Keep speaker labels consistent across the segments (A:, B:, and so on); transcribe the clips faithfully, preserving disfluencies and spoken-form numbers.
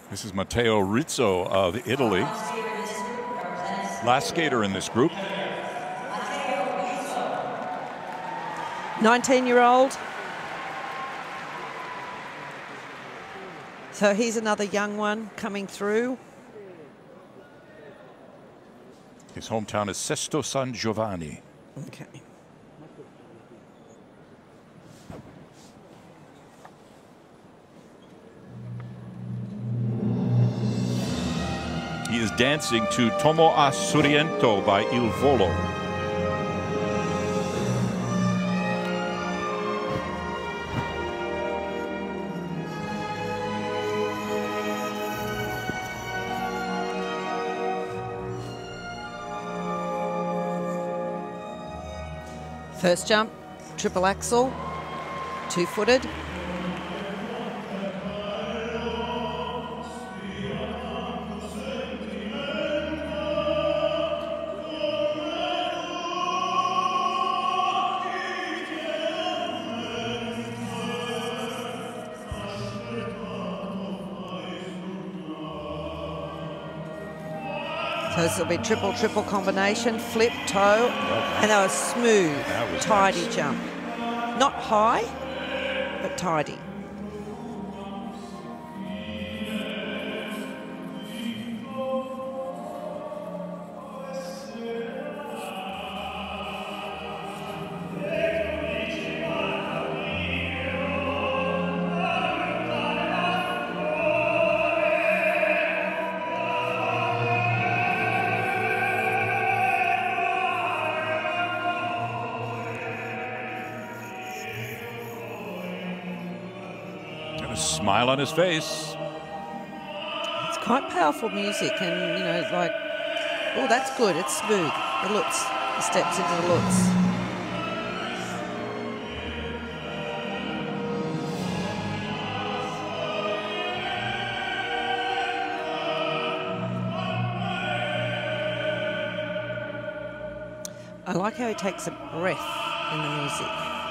A: This is Matteo Rizzo of Italy. Last skater in this group.
B: nineteen-year-old. So he's another young one coming through.
A: His hometown is Sesto San Giovanni.
B: Okay.
A: He is dancing to Tomo a Sorrento by Il Volo.
B: First jump, triple axel, two-footed. So this will be triple, triple combination, flip, toe, and that was smooth,
A: that was
B: tidy
A: nice.
B: jump. Not high, but tidy.
A: And a smile on his face.
B: It's quite powerful music, and you know, it's like, oh, that's good. It's smooth. The lutz, the steps into the lutz. I like how he takes a breath in the music.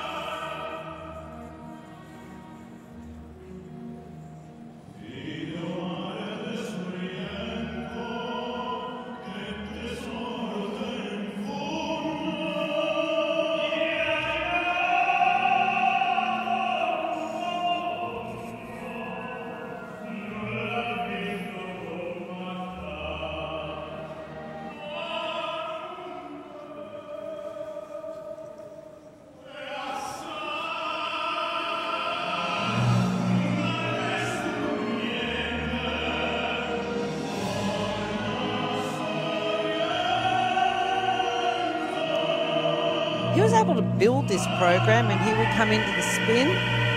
B: He was able to build this program, and he would come into the spin.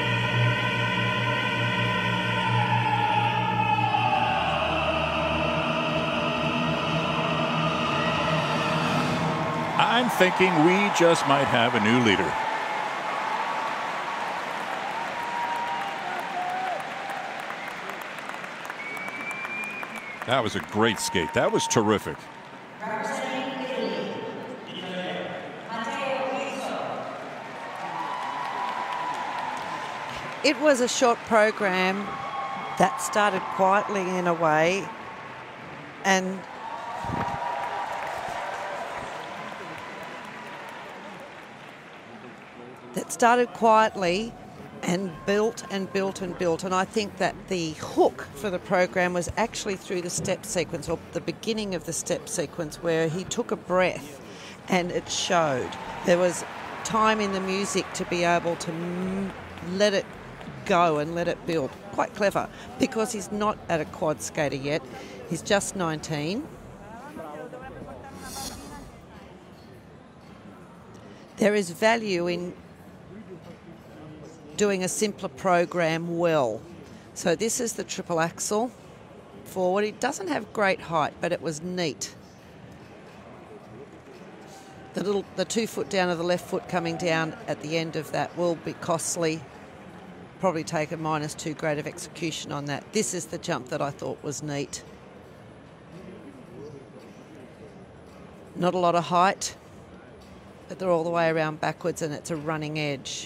A: I'm thinking we just might have a new leader. That was a great skate. That was terrific.
B: It was a short program that started quietly in a way, and that started quietly and built and built and built. And I think that the hook for the program was actually through the step sequence, or the beginning of the step sequence, where he took a breath and it showed. There was time in the music to be able to m- let it go and let it build. Quite clever, because he's not at a quad skater yet. He's just nineteen. There is value in doing a simpler program well. So this is the triple axel forward. It doesn't have great height, but it was neat. The little, the two foot down of the left foot coming down at the end of that will be costly. Probably take a minus two grade of execution on that. This is the jump that I thought was neat. Not a lot of height, but they're all the way around backwards, and it's a running edge.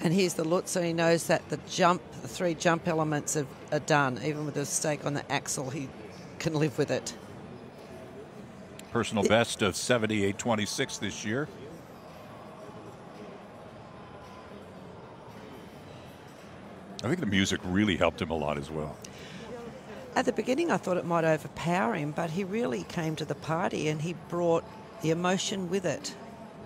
B: And here's the Lutz, so he knows that the jump, the three jump elements are, are done. Even with a mistake on the axle, he can live with it.
A: Personal
B: it,
A: best of seventy-eight twenty-six this year. I think the music really helped him a lot as well.
B: At the beginning, I thought it might overpower him, but he really came to the party and he brought the emotion with it.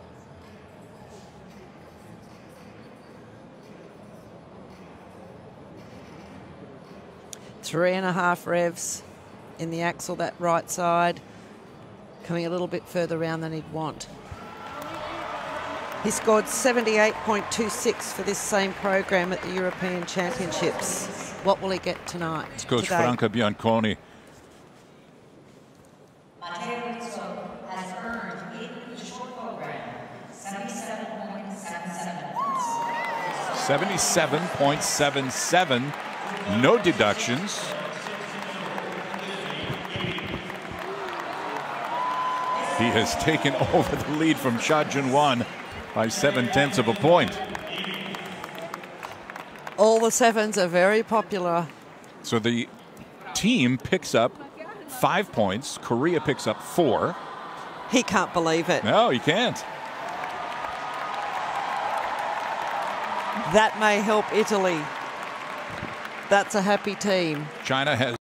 B: Three and a half revs in the axle, that right side, coming a little bit further around than he'd want. He scored seventy-eight point two six for this same program at the European Championships. What will he get tonight?
A: It's Coach
B: today?
A: Franca Bianconi.
C: Matteo Rizzo has earned in the short program seventy-seven point seven seven points.
A: seventy-seven point seven seven, no deductions. He has taken over the lead from Cha Jun-wan by seven-tenths of a point.
B: All the sevens are very popular.
A: So the team picks up five points. Korea picks up four.
B: He can't believe it.
A: No, he can't.
B: That may help Italy. That's a happy team.
A: China has